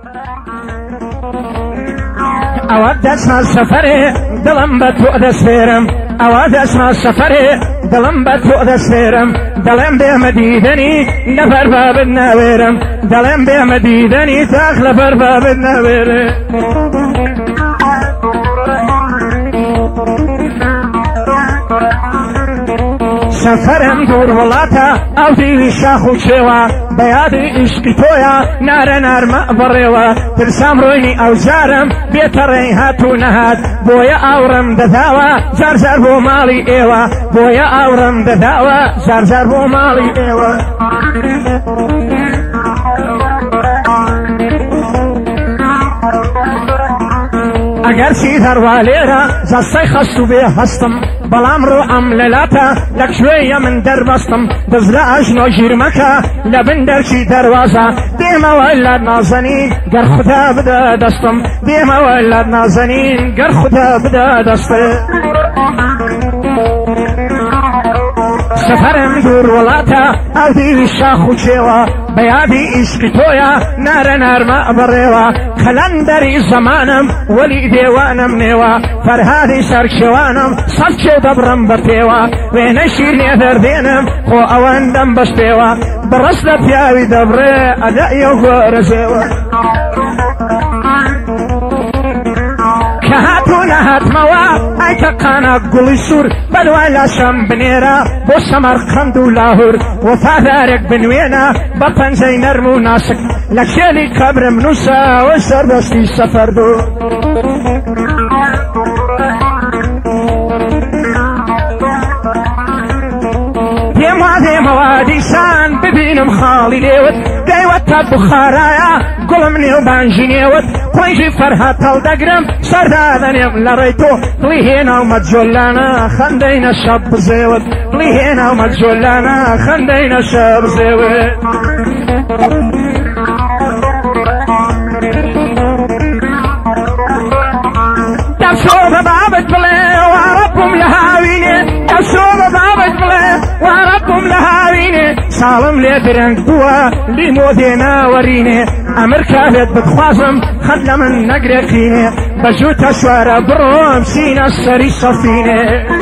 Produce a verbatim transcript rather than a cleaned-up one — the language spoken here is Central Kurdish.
أود أسمع السفري دلم بتوء دسفيرم أود أسمع السفري دلم بتوء دسفيرم دلم بمديدني نفر باب النويرم دلم بمديدني تاخل فر باب النويرم سفرم دور ولاتا او دیوی شاخو چوا بیادی عشقی تویا نار نار مقبروا ترسام روینی او زارم بیترین هاتو نهات بویا اورم دداوا زار زار بو مالی ایوا بویا اورم دداوا زار زار بو مالی ایوا اگر سی دروالیرا زستی خستو بی هستم بلام رو عمللاتا لك شوية من در بستم دزلا اجنو جرمكا لبن در شي دروازة ديما ولاد نازنين گر خدا بدا دستم ديما ولاد نازنين گر خدا بدا دستم سفرم دور ولاتا او دیوی شاخو چیوا بیادی عشقی تویا نار نار مقبروا کلندری زمانم ولی دیوانم نیوا فرهادی سرکشوانم سبچه دبرم بپیوا وین شیرنی دردینم خو اواندم بشپیوا برس لپیاوی دبره ادائیو گورزیوا كهاتو نهات موا اي تقانا قولي سور بدوالا شم بنيرا بو سمرقند ولاهور وفاذارك بنوينا بطن زي نرمو ناسك لكشالي كبر منوسا وسردستي سفردو ديما ديما وادي سان ببينم خالي ليوت دايوت بخارايا قلمني وبانجينيوت قويجي فرها تلدقرم سردادني لريتو ليهنا ومتجولانا خندينا شاب زيوت ليهنا ومتجولانا خندينا شاب زيوت دبسو ببابت بلي وربكم لهاويني دبسو ببابت بلي وربكم لهاويني سالم لي درنك بوا لي مودينا وريني امريكا بيت بتخوازم خدل من نقرقيني بجوت اشوار بروم سينا السري صفيني